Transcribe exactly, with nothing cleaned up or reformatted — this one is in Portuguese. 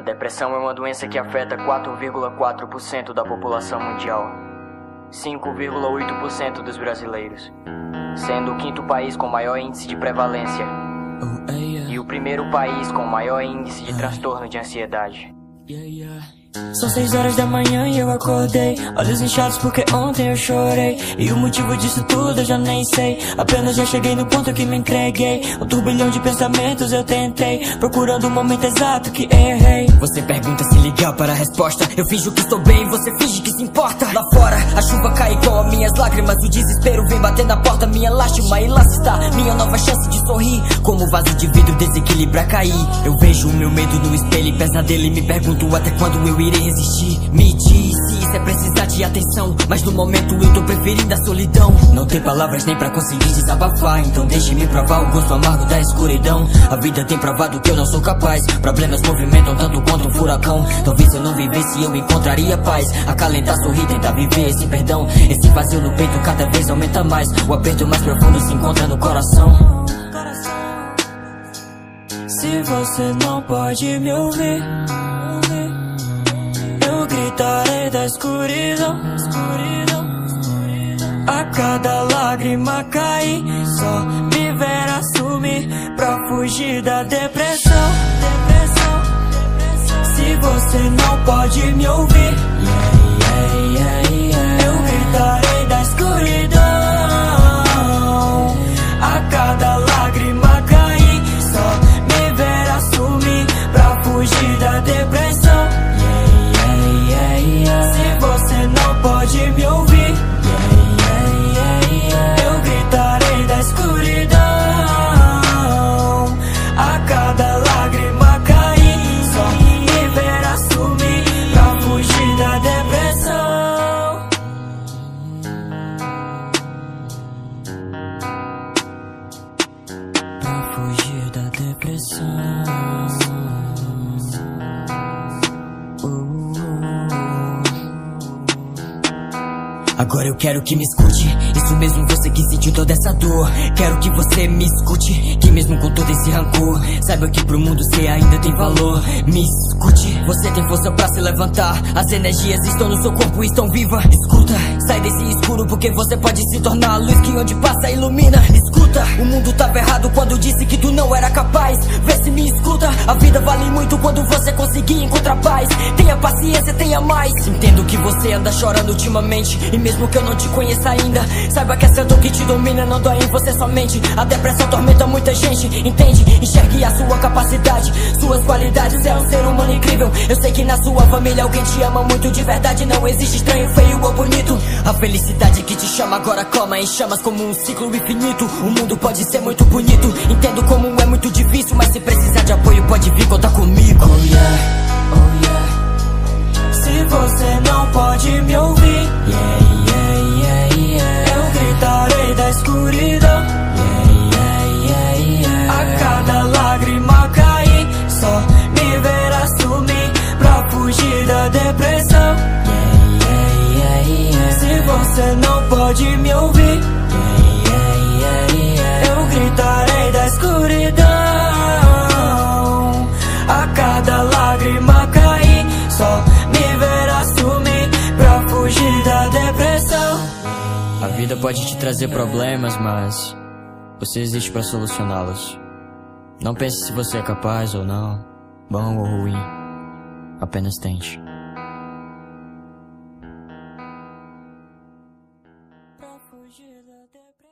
depressão é uma doença que afeta quatro vírgula quatro por cento da população mundial, cinco vírgula oito por cento dos brasileiros, sendo o quinto país com maior índice de prevalência e o primeiro país com maior índice de transtorno de ansiedade. São seis horas da manhã e eu acordei, olhos inchados porque ontem eu chorei. E o motivo disso tudo eu já nem sei, apenas já cheguei no ponto que me entreguei. Um turbilhão de pensamentos eu tentei, procurando o momento exato que errei. Você pergunta se ligar para a resposta, eu finjo que estou bem, você finge que se importa. Lá fora, a chuva cai igual a minhas lágrimas, o desespero vem bater na porta, minha lástima. E lá está, minha nova chance de sorrir, como vaso de vidro desequilibra cair. Eu vejo o meu medo no espelho e pesadelo e me pergunto até quando eu irei resistir. Me diz se isso é precisar de atenção, mas no momento eu tô preferindo a solidão. Não tem palavras nem pra conseguir desabafar, então deixe-me provar o gosto amargo da escuridão. A vida tem provado que eu não sou capaz, problemas movimentam tanto quanto um furacão. Talvez se eu não vivesse eu encontraria paz, acalentar, sorrir, tentar viver esse perdão. Esse vazio no peito cada vez aumenta mais, o aperto mais profundo se encontra no coração. Se você não pode me ouvir, eu gritarei da escuridão, escuridão. A cada lágrima cair, só me verá sumir pra fugir da depressão, depressão. Se você não pode me ouvir, yeah, yeah, yeah, eu gritarei da escuridão. A cada lágrima cair, só me verá sumir pra fugir da depressão. Se você não pode me ouvir, yeah, yeah, yeah, eu gritarei da escuridão. A cada lágrima cair, só me verá sumir pra fugir da depressão. Pra fugir da depressão. Agora eu quero que me escute, isso mesmo, você que sentiu toda essa dor. Quero que você me escute, que mesmo com todo esse rancor, saiba que pro mundo você ainda tem valor. Me escute, você tem força pra se levantar, as energias estão no seu corpo e estão vivas. Escuta, sai desse escuro porque você pode se tornar a luz que onde passa ilumina. Escuta, o mundo tava errado quando disse que tu não era capaz. Vê se me escuta, a vida vale muito quando você conseguir encontrar paz. Tenha paciência, tenha mais. Entendo que você anda chorando ultimamente, e mesmo que eu não te conheça ainda, saiba que essa dor que te domina não dói em você somente. A depressão atormenta muita gente, entende? Enxergue a sua capacidade, suas qualidades, é um ser humano incrível. Eu sei que na sua família alguém te ama muito de verdade, não existe estranho, feio ou bonito. A felicidade que te chama agora clama em chamas como um ciclo infinito. O mundo pode ser muito bonito, entendo como é muito difícil, mas se precisar de apoio pode vir contar comigo. Oh yeah, oh yeah. Se você não pode me ouvir, yeah, yeah, yeah, yeah, eu gritarei da escuridão, yeah, yeah, yeah, yeah. A cada lágrima cair, só me verá sumir pra fugir da depressão, yeah, yeah, yeah, yeah. Se você não pode me ouvir, yeah, yeah, yeah, yeah, eu gritarei da escuridão. A cada lágrima cair, só me verá sumir pra fugir da depressão. A vida pode te trazer problemas, mas você existe pra solucioná-los. Não pense se você é capaz ou não, bom ou ruim, apenas tente. Pra fugir da depressão.